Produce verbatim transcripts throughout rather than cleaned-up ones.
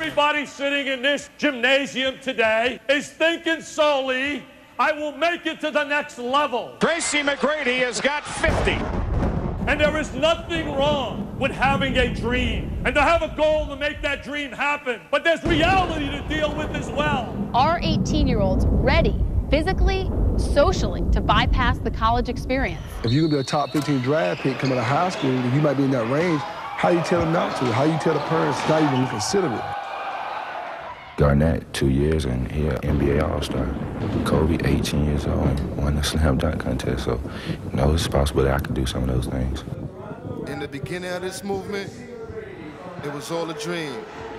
Everybody sitting in this gymnasium today is thinking solely, I will make it to the next level. Tracy McGrady has got fifty. And there is nothing wrong with having a dream and to have a goal to make that dream happen. But there's reality to deal with as well. Are eighteen-year-olds ready, physically, socially, to bypass the college experience? If you're gonna be a top fifteen draft pick coming out of high school, if you might be in that range, how you tell them not to? How you tell the parents not even consider it? Garnett, two years, and he an N B A All-Star. Kobe, eighteen years old, and won the slam dunk contest. So, you know, it's possible that I could do some of those things. In the beginning of this movement, it was all a dream.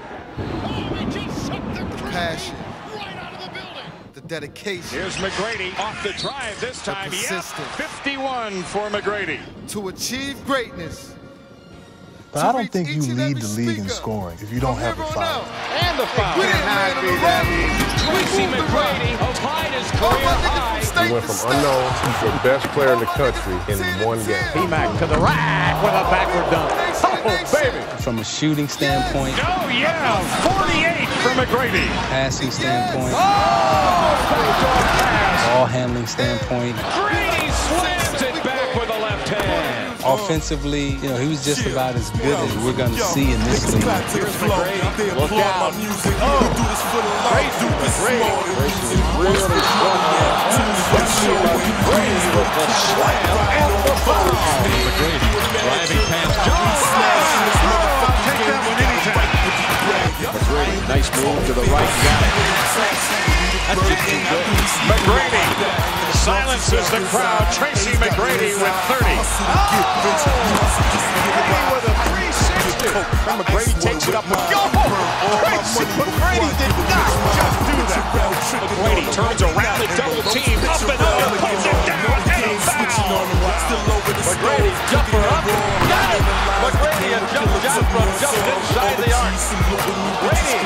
The passion, right out of the building. the dedication. Here's McGrady off the drive this time. Yeah, fifty-one for McGrady. To achieve greatness. But I don't think you lead the league in scoring if you don't have a foul. And the foul. Cannot be that easy. Tracy McGrady applied his career high. He went from unknown to the best player in the country in one game. P-Mac to the rack with a backward dunk. Oh, baby. From a shooting standpoint. Oh, yeah. forty-eight for McGrady. Passing standpoint. Oh, backdoor pass. Ball handling standpoint. Grady slams it back with a left hand. Offensively, you know, he was just about as good as we're going to see in this league. Here's McGrady. Look out. Oh, Tracy McGrady. Really strong. McGrady with the slam and the foul. McGrady driving past John. Oh, I'll take that one anytime. McGrady, nice move to the right. Got it. That's just good. McGrady silences the crowd. Tracy McGrady with thirty. Oh! McGrady with a three sixty. And McGrady takes it up and go! Tracy McGrady did not just do that. McGrady turns around the double team. Up and over. Puts it down. And a foul. McGrady jumper up. Got it. McGrady a jump jump from just inside the arc. McGrady.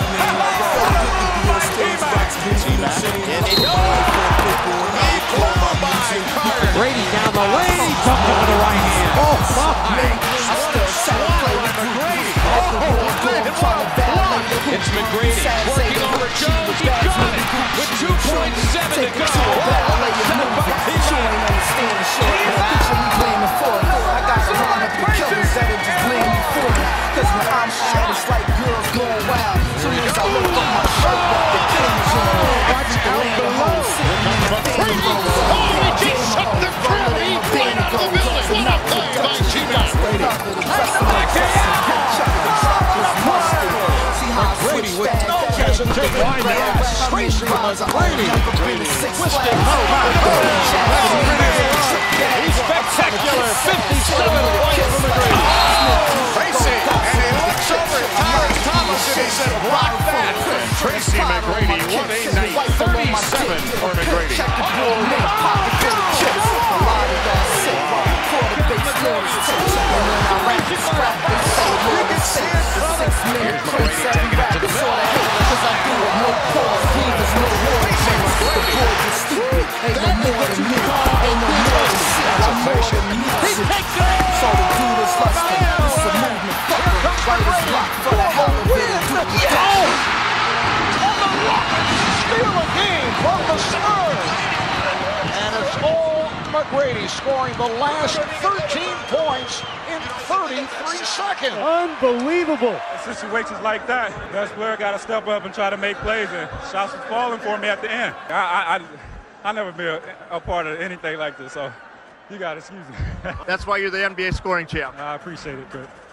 T-Mac. And he goes. Brady down the lane, jumped over the right hand. Oh, my! It's McGrady working over Jones. He got it with two point seven to go. Because when I'm shot, it's like girls going wild. Soon as I look on my shirt, the king's on. Watch it down below. Oh, he shut the crowd. He ran out of the building. What a play by T-Mac. McGrady with no hesitation. Line there. Tracy McGrady. Twisting. He's spectacular. fifty-seven points for McGrady. Tracy. And he looks over at Tyrese Thomas and he said, block that. Tracy McGrady, one eight nine, thirty-seven for McGrady. McGrady scoring the last thirteen points in thirty-three seconds. Unbelievable. In situations like that, best player got to step up and try to make plays, and shots were falling for me at the end. I I, I, I never been a, a part of anything like this, so you got to excuse me. That's why you're the N B A scoring champ. I appreciate it, Kurt.